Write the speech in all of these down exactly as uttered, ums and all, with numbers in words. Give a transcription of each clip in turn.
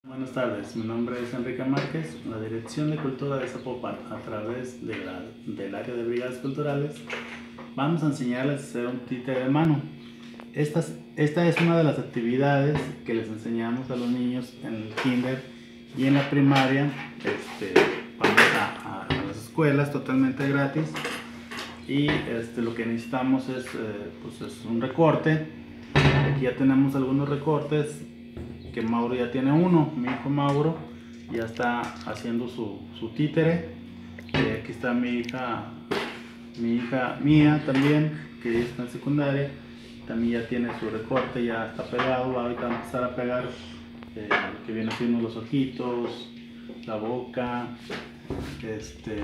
Buenas tardes, mi nombre es Enrique Márquez, la Dirección de Cultura de Zapopan, a través de la, del área de brigadas culturales, vamos a enseñarles a hacer un títere de mano. Esta, esta es una de las actividades que les enseñamos a los niños en el kinder y en la primaria. Este, vamos a, a, a las escuelas totalmente gratis y este, lo que necesitamos es, eh, pues es un recorte. Aquí ya tenemos algunos recortes que Mauro ya tiene uno. Mi hijo Mauro ya está haciendo su, su títere. Eh, aquí está mi hija, mi hija Mía también, que está en secundaria. También ya tiene su recorte, ya está pegado. Ahorita va a empezar a pegar eh, lo que viene siendo los ojitos, la boca, este,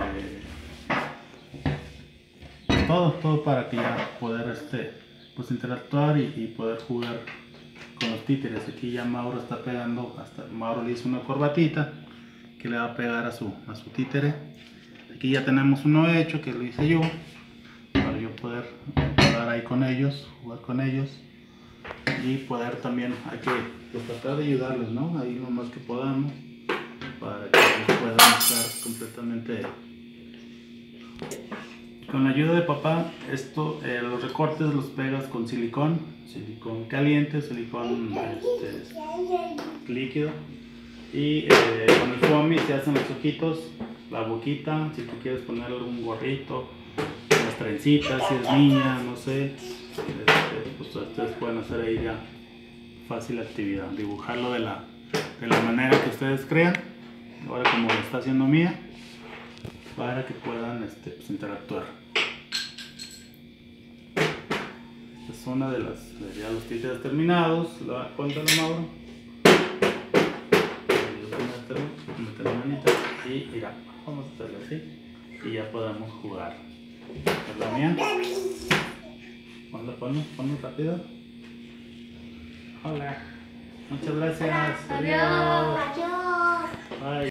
todo, todo para que ya poder este, pues interactuar y, y poder jugar con los títeres. Aquí ya Mauro está pegando, hasta Mauro le hizo una corbatita que le va a pegar a su, a su títere. Aquí ya tenemos uno hecho que lo hice yo para yo poder jugar ahí con ellos, jugar con ellos y poder también, hay que pues, tratar de ayudarles, ¿no? Ahí lo más que podamos para que ellos puedan estar completamente. Con la ayuda de papá, esto, eh, los recortes los pegas con silicón, silicón caliente, silicón este, líquido, y eh, con el foamy se hacen los ojitos, la boquita, si tú quieres ponerle un gorrito, unas trencitas, si es niña, no sé, este, pues ustedes pueden hacer ahí ya fácil actividad, dibujarlo de la, de la manera que ustedes crean, ahora como lo está haciendo Mía, para que puedan este, pues, interactuar. Esta es una de las, ya los títeres terminados. Cuéntalo, Mauro. Mete la manita y mira, vamos a hacerlo así y ya podemos jugar. ¿Es la Mía? Ponlo, ponlo, ponlo rápido. Hola. Muchas gracias. Adiós. Adiós. Bye.